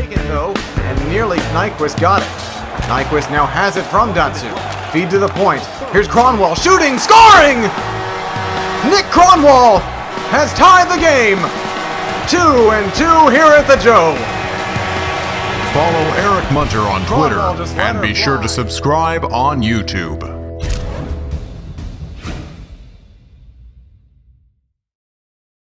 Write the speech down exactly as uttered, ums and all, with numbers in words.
Taken though, and nearly Nyquist got it. Nyquist now has it from Datsyuk. Feed to the point. Here's Kronwall shooting, scoring! Nick Kronwall has tied the game. Two and two here at the Joe. Follow Eric Munter on Twitter and be sure to subscribe on YouTube.